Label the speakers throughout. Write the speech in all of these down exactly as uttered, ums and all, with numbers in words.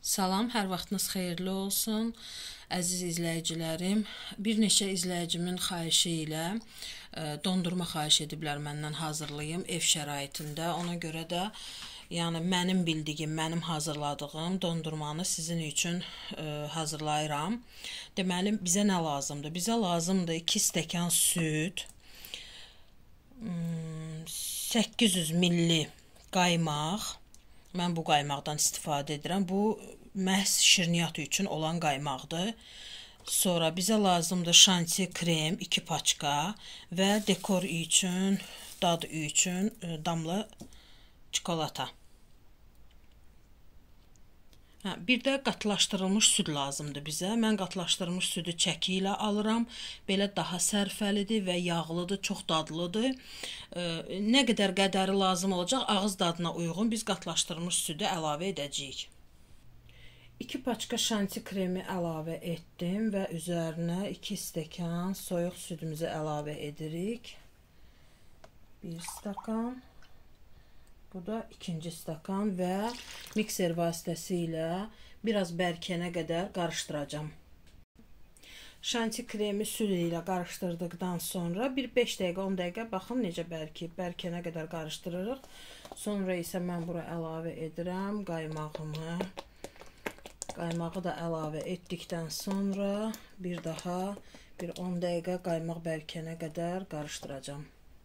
Speaker 1: Salam, hər vaxtınız xeyirli olsun. Əziz izləyicilərim, bir neçə izləyicimin xahişi ilə e, dondurma xahiş ediblər məndən hazırlayım ev şəraitində. Ona görə də yəni mənim bildiyim, mənim hazırladığım dondurmanı sizin üçün e, hazırlayıram. Deməli, bizə nə lazımdır? Bizə lazımdır iki stəkan süd, səkkiz yüz milli qaymaq. Mən bu qaymaqdan istifadə edirəm. Bu məhz şirniyyat üçün olan qaymaqdır. Sonra bizə lazımdır şanti krem iki paçka və dekor üçün, dad üçün damla çikolata. Hə, bir də qatılaşdırılmış süd lazımdır bizə. Mən qatılaşdırılmış südü çəki ilə alıram. Belə daha sərfəlidir və yağlıdır, çox dadlıdır. E, nə qədər qədəri lazım olacaq, ağız dadına uyğun biz qatılaşdırılmış südü əlavə edəcəyik. iki paçka şanti kremi əlavə etdim və üzərinə iki stəkan soyuq südümüzü əlavə edirik. bir stəkan. Bu da ikinci stəkan və mikser vasitəsilə biraz bərkənə qədər qarışdıracağım. Şanti kremi süd ilə qarışdırdıqdan sonra bir beş dəqiqə, on dəqiqə baxın necə bərkiyib, bərkənə qədər qarışdırırıq. Sonra isə mən bura əlavə edirəm qaymağımı. Qaymağı da əlavə etdikdən sonra bir daha bir on dəqiqə qaymaq bərkənə qədər qarışdıracağam.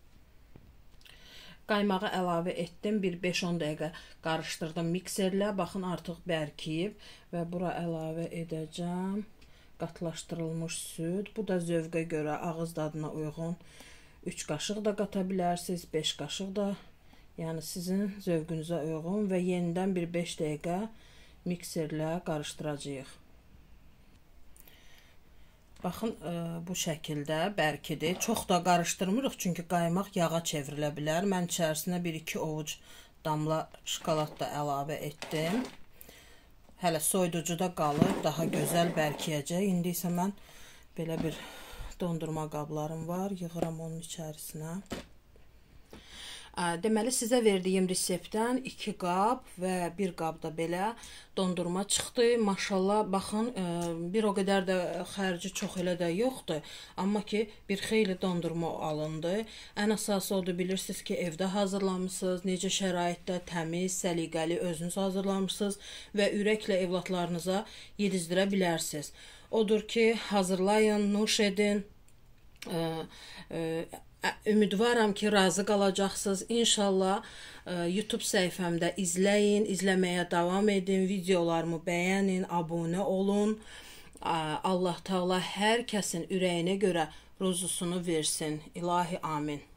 Speaker 1: Qaymağı əlavə etdim, bir beş on dəqiqə qarışdırdım mikserlə. Baxın, artıq bərkiyib və bura əlavə edəcəm qatılaşdırılmış süd. Bu da zövqə görə ağız dadına uyğun üç qaşıq da qata bilərsiniz, beş qaşıq da. Yəni sizin zövqünüzə uyğun və yenidən bir beş dəqiqə mikserlə qarışdıracağıq. Baxın, e, bu şəkildə bərkidir. Çox da qarışdırmırıq, çünki qaymaq yağa çevrilə bilər. Mən içərisinə bir iki ovuc damla şokolad da əlavə etdim. Hələ soyuducuda qalır, daha gözəl bərkiyəcək. İndi isə mən belə bir dondurma qablarım var, yığıram onun içərisinə. Deməli, sizə verdiyim reseptdən iki qab və bir qab da belə dondurma çıxdı. Maşallah, baxın, bir o qədər də xərci çox elə də yoxdur. Amma ki, bir xeyli dondurma alındı. Ən əsası odur, bilirsiniz ki, evdə hazırlamışsınız, necə şəraitdə təmiz, səliqəli özünüz hazırlamışsınız və ürəklə evlatlarınıza yedizdirə bilərsiniz. Odur ki, hazırlayın, nuş edin. Ümidvaram ki, razı qalacaqsınız. İnşallah YouTube səhifəmdə izləyin, izləməyə davam edin, videolarımı bəyənin, abunə olun. Allah Taala hər kəsin ürəyinə görə ruzusunu versin. İlahi amin.